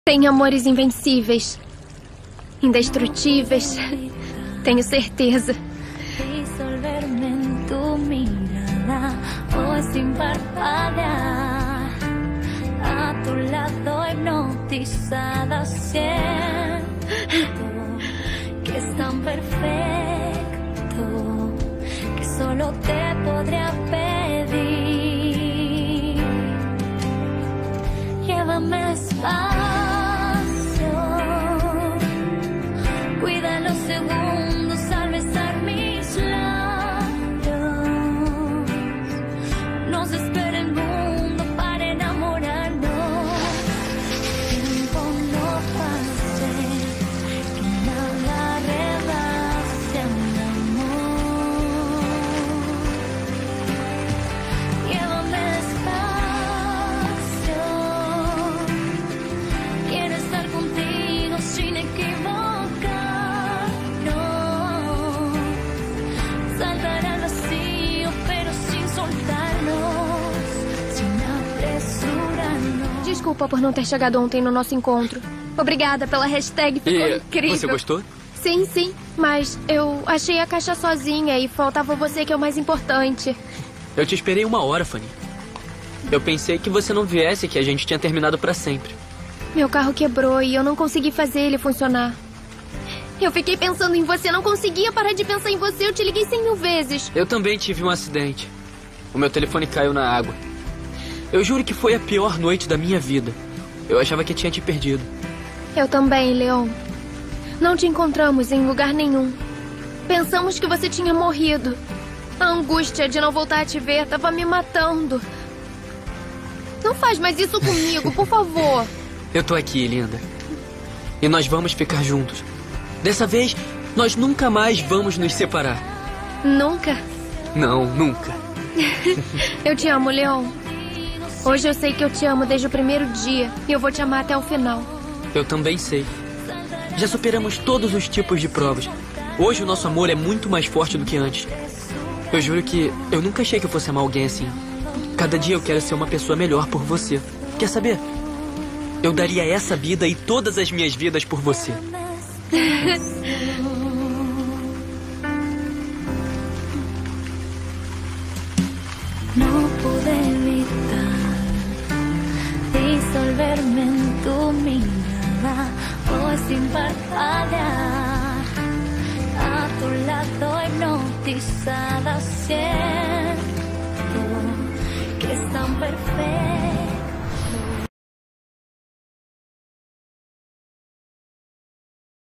Tem amores invencíveis, indestrutíveis, tenho certeza. Disolverme en tu mirada, hoy sin parpadear, a tu lado hipnotizada, siento que es tan perfecto que solo te podría pedir. Llévame despacio. Cuida los segundos al besar mis labios. Nos espera el mundo para enamorarnos. Tiempo no pase, que nada rebase un amor. Llévame despacio. Quiero estar contigo sin equivocar. Desculpa por não ter chegado ontem no nosso encontro. Obrigada pela hashtag, ficou incrível. Você gostou? Sim, sim. Mas eu achei a caixa sozinha e faltava você, que é o mais importante. Eu te esperei 1 hora, Fanny. Eu pensei que você não viesse, que a gente tinha terminado pra sempre. Meu carro quebrou e eu não consegui fazer ele funcionar. Eu fiquei pensando em você, não conseguia parar de pensar em você. Eu te liguei 100.000 vezes. Eu também tive um acidente. O meu telefone caiu na água. Eu juro que foi a pior noite da minha vida. Eu achava que tinha te perdido. Eu também, Leon. Não te encontramos em lugar nenhum. Pensamos que você tinha morrido. A angústia de não voltar a te ver estava me matando. Não faz mais isso comigo, por favor. Eu tô aqui, linda. E nós vamos ficar juntos. Dessa vez, nós nunca mais vamos nos separar. Nunca? Não, nunca. Eu te amo, Leon. Hoje eu sei que eu te amo desde o primeiro dia e eu vou te amar até o final. Eu também sei. Já superamos todos os tipos de provas. Hoje o nosso amor é muito mais forte do que antes. Eu juro que eu nunca achei que eu fosse amar alguém assim. Cada dia eu quero ser uma pessoa melhor por você. Quer saber? Eu daria essa vida e todas as minhas vidas por você. No pude evitar disolverme en tu mirada, hoy sin parpadear, a tu lado hipnotizada, siento que es tan perfecto.